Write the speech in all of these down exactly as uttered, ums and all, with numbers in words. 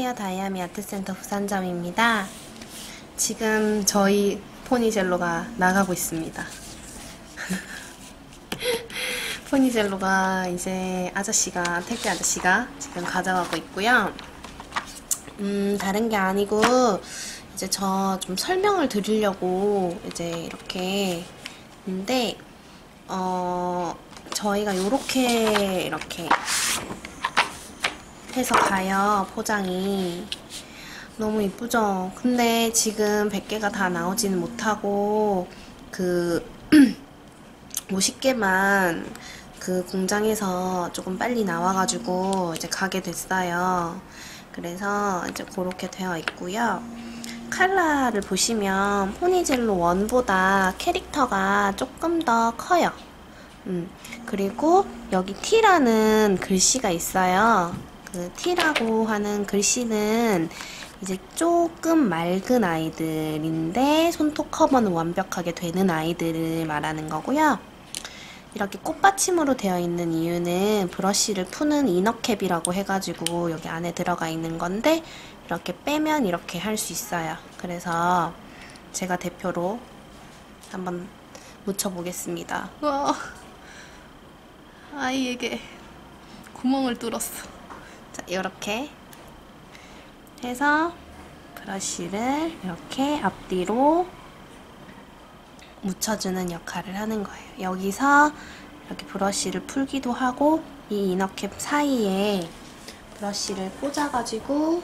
안녕하세요. 다이아미 아트센터 부산점입니다. 지금 저희 포니젤로가 나가고 있습니다. 포니젤로가 이제 아저씨가, 택배 아저씨가 지금 가져가고 있고요. 음, 다른 게 아니고, 이제 저 좀 설명을 드리려고 이제 이렇게 근데, 어, 저희가 요렇게, 이렇게 해서 가요. 포장이. 너무 이쁘죠? 근데 지금 백 개가 다 나오지는 못하고, 그, 오십 개만 그 공장에서 조금 빨리 나와가지고 이제 가게 됐어요. 그래서 이제 그렇게 되어 있고요. 컬러를 보시면 포니젤로 원보다 캐릭터가 조금 더 커요. 음, 그리고 여기 T라는 글씨가 있어요. 그 T라고 하는 글씨는 이제 조금 맑은 아이들인데 손톱 커버는 완벽하게 되는 아이들을 말하는 거고요. 이렇게 꽃받침으로 되어 있는 이유는 브러쉬를 푸는 이너캡이라고 해가지고 여기 안에 들어가 있는 건데 이렇게 빼면 이렇게 할 수 있어요. 그래서 제가 대표로 한번 묻혀보겠습니다. 와, 아이에게 구멍을 뚫었어. 자, 이렇게 해서 브러쉬를 이렇게 앞뒤로 묻혀주는 역할을 하는 거예요. 여기서 이렇게 브러쉬를 풀기도 하고 이 이너캡 사이에 브러쉬를 꽂아가지고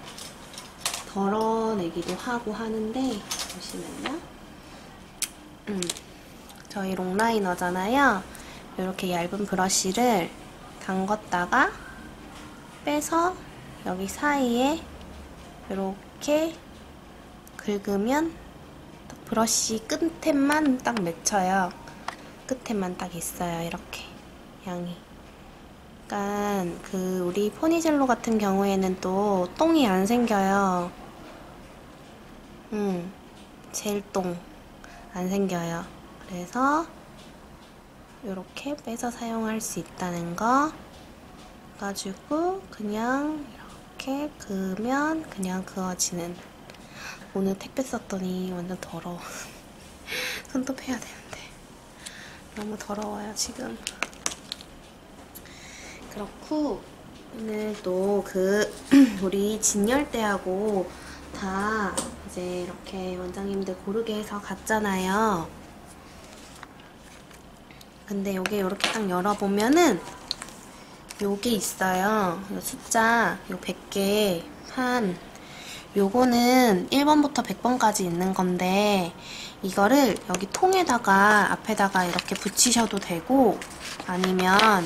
덜어내기도 하고 하는데 보시면요. 음, 저희 롱라이너잖아요. 이렇게 얇은 브러쉬를 담궜다가 빼서 여기 사이에 이렇게 긁으면 브러쉬 끝에만 딱 맺혀요. 끝에만 딱 있어요. 이렇게 양이. 약간 그 우리 포니젤로 같은 경우에는 또 똥이 안 생겨요. 음, 젤똥 안 생겨요. 그래서 이렇게 빼서 사용할 수 있다는 거 가지고 그냥 이렇게 그으면 그냥 그어지는. 오늘 택배 썼더니 완전 더러워. 손톱 해야 되는데 너무 더러워요 지금. 그렇고 오늘 또 그 우리 진열대하고 다 이제 이렇게 원장님들 고르게 해서 갔잖아요. 근데 요게 이렇게 딱 열어보면은 요게 있어요. 요 숫자 요 백 개 판 요거는 일 번부터 백 번까지 있는 건데 이거를 여기 통에다가 앞에다가 이렇게 붙이셔도 되고 아니면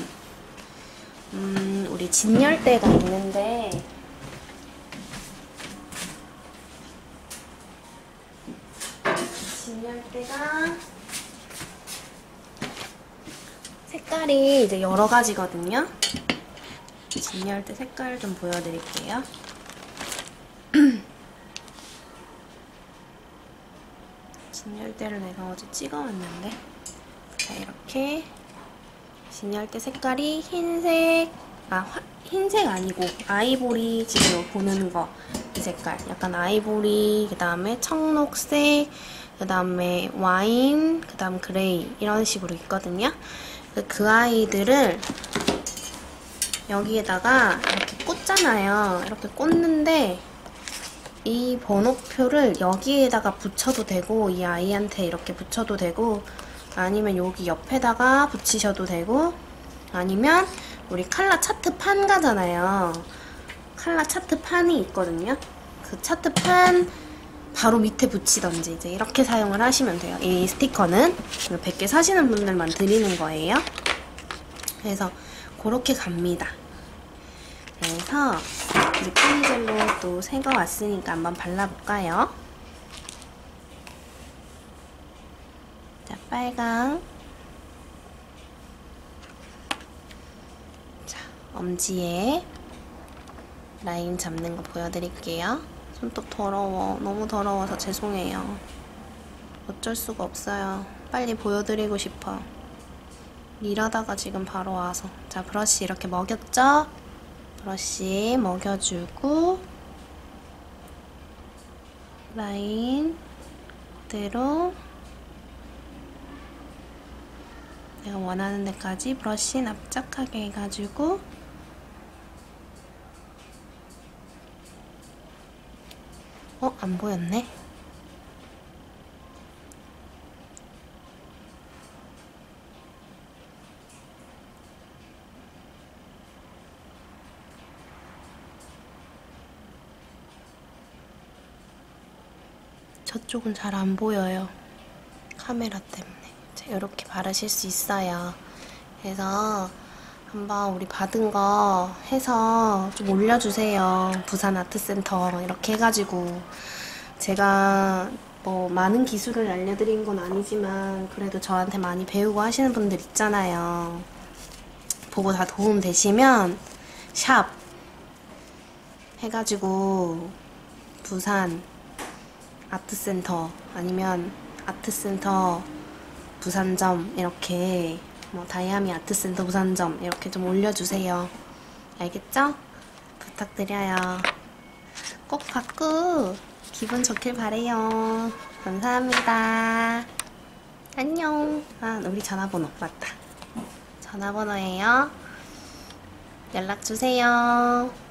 음 우리 진열대가 있는데 진열대가 색깔이 이제 여러 가지거든요. 진열대 색깔 좀 보여드릴게요. 진열대를 내가 어제 찍어왔는데 자 이렇게 진열대 색깔이 흰색 아 화, 흰색 아니고 아이보리 지금 보는 거 이 색깔 약간 아이보리 그 다음에 청록색 그 다음에 와인 그 다음 그레이 이런 식으로 있거든요. 그 아이들을 여기에다가 이렇게 꽂잖아요. 이렇게 꽂는데 이 번호표를 여기에다가 붙여도 되고 이 아이한테 이렇게 붙여도 되고 아니면 여기 옆에다가 붙이셔도 되고 아니면 우리 컬러 차트 판 가잖아요. 컬러 차트 판이 있거든요. 그 차트 판 바로 밑에 붙이던지 이제 이렇게 사용을 하시면 돼요. 이 스티커는 백 개 사시는 분들만 드리는 거예요. 그래서 그렇게 갑니다. 그래서 이제 포니젤로 또 새거 왔으니까 한번 발라볼까요? 자, 빨강. 자, 엄지에 라인 잡는 거 보여드릴게요. 손톱 더러워. 너무 더러워서 죄송해요. 어쩔 수가 없어요. 빨리 보여드리고 싶어. 일하다가 지금 바로 와서. 자, 브러쉬 이렇게 먹였죠? 브러쉬 먹여주고 라인 그대로 내가 원하는 데까지 브러쉬 납작하게 해가지고 어? 안 보였네? 저쪽은 잘 안 보여요. 카메라 때문에. 이렇게 바르실 수 있어요. 그래서 한번 우리 받은 거 해서 좀 올려주세요. 부산 아트센터 이렇게 해가지고 제가 뭐 많은 기술을 알려드린 건 아니지만 그래도 저한테 많이 배우고 하시는 분들 있잖아요. 보고 다 도움 되시면 샵 해가지고 부산 아트센터 아니면 아트센터 부산점 이렇게 뭐 다이아미 아트센터 부산점 이렇게 좀 올려주세요. 알겠죠? 부탁드려요. 꼭 받고 기분 좋길 바래요. 감사합니다. 안녕. 아, 우리 전화번호 맞다. 전화번호예요. 연락주세요.